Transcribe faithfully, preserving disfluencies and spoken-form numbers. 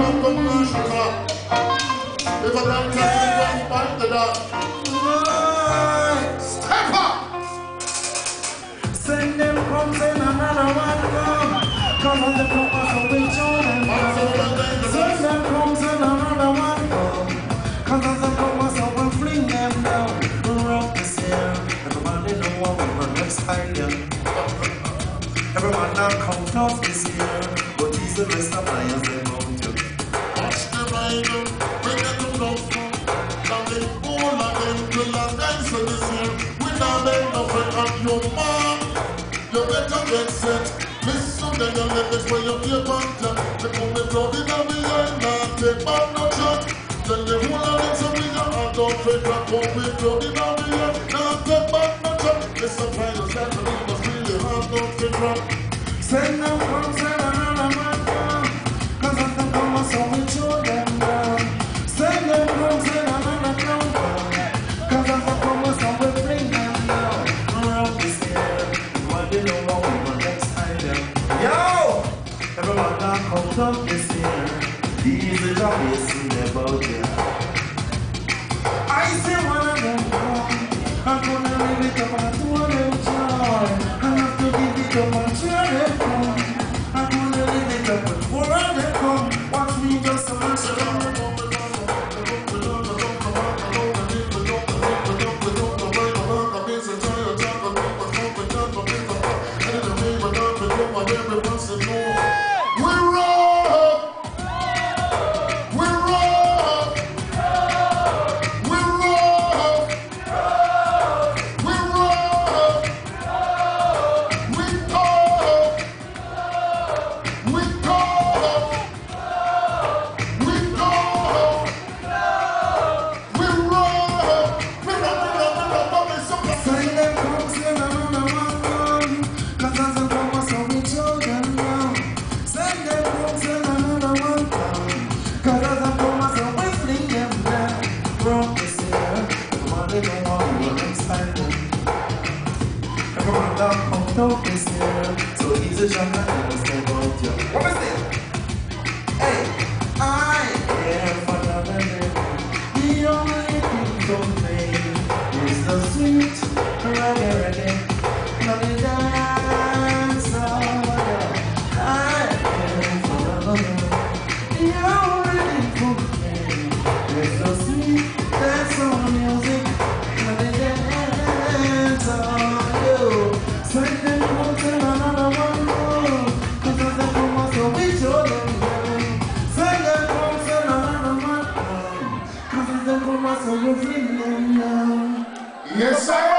have commercial car. If I don't tell you, go and find the dog. Step up! Send them come, send another one come. Come on the proper so we show them come. Send them come, send another one come. Come on the proper so we fling them down. Rock this here. Everybody know what we run next time, yeah. Everyone now come tough this year. But these the rest of my years they want to. Watch the rider, bring it to love from. Now they all of them will have dance this year. We now make no friend of your mom. You better get set. Listen then you let this way you keep on top. They come the flood in the behind now. Take back no shot. Then the whole of them so we got a dog fake rock. Come with flood in the behind. Now take back no shot. Listen try to stand to leave us really hard. Dog fake rock. Send them come, send another man come. Cause of them come so we show them down. Send them come, send another come come. Cause of them come so we bring them down. Around this year, what they know what we want next time them. Yo! Everyone now come up this year. Easy job you see them out there. I see one of them come. I'm gonna leave it up and two of them joy. I have to give it up and cheer them come. I'm gonna leave it up and four of them come. Watch me just so much of them. Talk is here, so easy to understand about you. What is this? Hey, I care for the living. The only thing to play is the sweet reggae reggae. Not the dance of I care for the living. The only thing to play is the sweet dance of music. Not the dance of you. Send them come, send another one more. Cause of them come so we show them down. Send them come, send another one more. Cause of them come so we fling them down. Yes, sir.